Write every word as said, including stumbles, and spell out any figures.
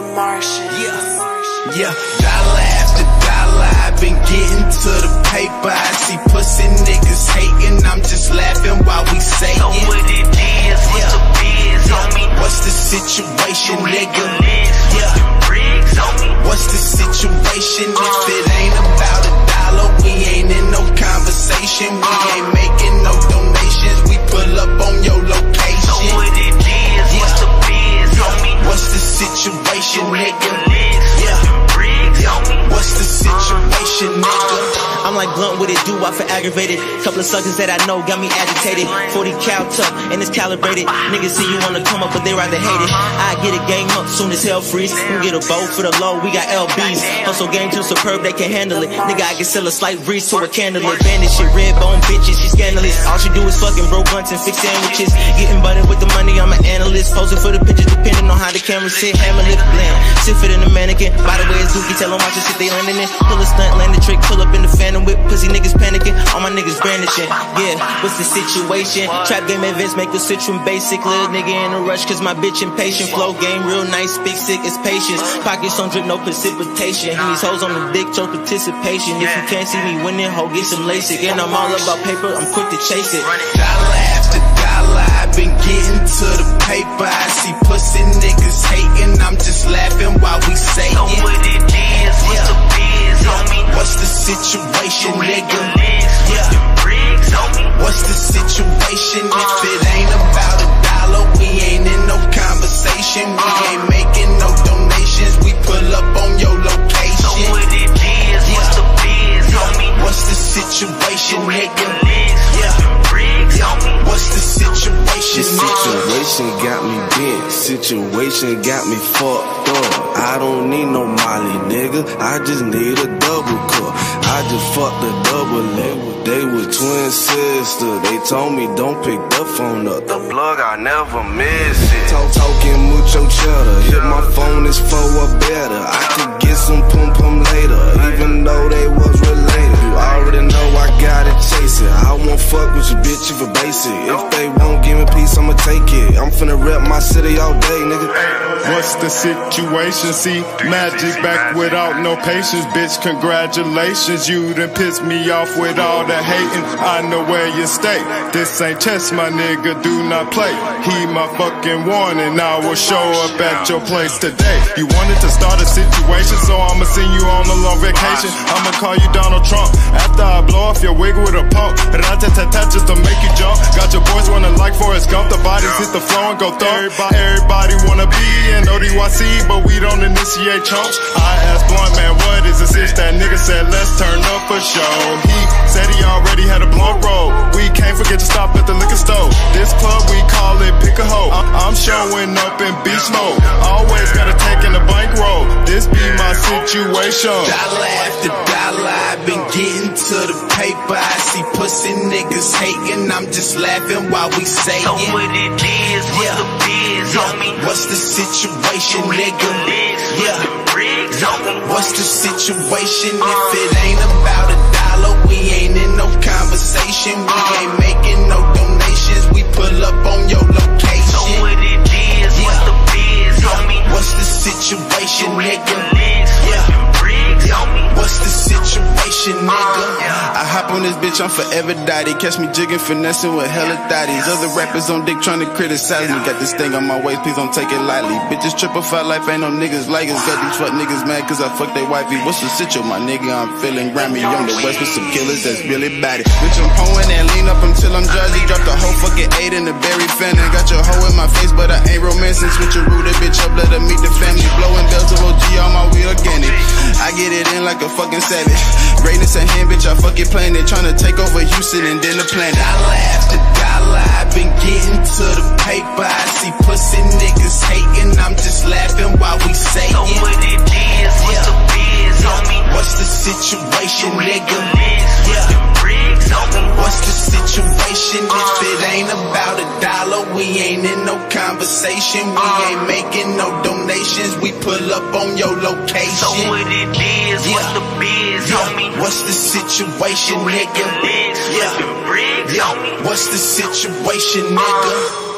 Martian. Yeah, yeah. Dollar after dollar, I've been getting to the paper. I see pussy niggas hating, I'm just laughing while we say it. So what it is, what's the biz, homie? What's the situation, nigga? Yeah, bricks, homie. What's the situation? If it ain't about a dollar, we ain't in no conversation. We ain't making no donations, we pull up on your location. So what it is, what's the biz, homie? What's the situation, nigga? Yeah, bricks, homie. What's the situation, nigga? I'm like blunt with it, do I for aggravated. Couple of suckers that I know got me agitated. forty cal tuck and it's calibrated. Niggas see you wanna come up, but they rather hate it. I get a game up soon as hell freeze. We get a bow for the low, we got L Bs. Hustle game too superb, they can handle it. Nigga, I can sell a slight breeze to a candle. Bandit shit, red bone bitches, she scandalous. All she do is fucking bro blunts and fix sandwiches. Getting butted with the money, I'm an analyst. Posing for the pictures depending on how the camera sit. Hammer lift, blam, sit fit in the mannequin. By the way, it's Dookie, tell them watch the shit they landing in. Pull a stunt, land the trick, pull up in the fan. With pussy niggas panicking, all my niggas brandishing. Yeah, what's the situation? Trap game events make the switch from basic. Little nigga in a rush cause my bitch impatient. Flow game real nice, big sick, it's patience. Pockets on drip, no precipitation. These hoes on the dick, show participation. If you can't see me winning, ho, get some LASIK. And I'm all about paper, I'm quick to chase it. Dollar after dollar, I've been getting to the paper. I see pussy niggas hating, I'm just laughing while we say it. So what it is, what's the biz, homie? What's the situation, nigga? Yeah, bricks, homie. What's the situation? If it ain't about a dollar, we ain't in no conversation. We ain't making no donations, we pull up on your location. So what it is, what's the biz, homie? What's the situation, nigga? Yeah, bricks, homie. What's the situation, This situation got me bent, situation got me fucked up. I don't need no Molly, nigga, I just need a double cup. I just fucked a double leg. They were twin sisters, they told me don't pick the phone up. The plug, I never miss it. Talk, talking mucho cheddar, hit my phone, it's for a better. I could get some pum pum later, even though they was related. You already know I gotta chase it. I won't fuck with your bitch if a basic. If they won't give me peace, I'ma take it. I'm finna rep my city all day, nigga. What's the situation? See, magic back without no patience, bitch, congratulations. You done pissed me off with all the hating. I know where you stay. This ain't chess, my nigga, do not play. Heed my fucking warning, I will show up at your place today. You wanted to start a situation, so I'ma send you on a long vacation. I'ma call you Donald Trump after I blow off your wig with a pump. Rat-tat-tat-tat just to make you jump. Got your boys running like Forrest Gump. The bodies hit the floor and go thump. Everybody, everybody wanna be in O D Y C, but we don't initiate chumps. I asked Blunt, man, what is this? It's that nigga said, let's turn up for show. He said he already had a blunt roll. We can't forget to stop at the liquor store. This club, we call it pick a hoe. I'm showing up in beast mode. Always gotta take in the bankroll. This be my situation. Dollar after dollar, I've been getting to the paper. I see pussy niggas hating, I'm just laughing while we say it. So what it is, what's the biz, homie? What's the situation, nigga? Yeah, bricks, homie. what's the situation? If it ain't about a dollar, we ain't in no conversation. We ain't making no donations, we pull up on your location. So what it is, what's the biz, homie? What's the situation, nigga? Yeah, bricks, homie. What's the situation, nigga? I hop on this bitch, I'm forever daddy. Catch me jigging, finessing with hella thotties. Other rappers on dick trying to criticize me. Got this thing on my waist, please don't take it lightly. Bitches triple fat life, ain't no niggas like us. Got these fuck niggas mad cause I fuck they wifey. What's the situation, my nigga? I'm feeling Grammy on the west with some killers that's really bad. Bitch, I'm hoeing and lean up until I'm jazzy. Drop the whole fucking eight in the berry fan. And got your hoe in my face, but I ain't romancing. Switch your rude, bitch up, let her meet the family. Blowing bells of O G on my wheel organic. I get it in like a fucking savage. Greatness at hand, bitch, I fuck it planet. Tryna take over Houston and then the planet. Dollar after dollar, I've been getting to the paper. I see pussy niggas hating, I'm just laughing while we say it. So what it is, what's the biz, homie? What's the situation, nigga? Yeah, bricks, homie. What's the situation? If it ain't about a dollar, we ain't in no conversation. We ain't making no donations, we pull up on your location. So what it is, what's the biz, homie? What's the situation, nigga? Yeah, bricks, homie. What's the situation, nigga?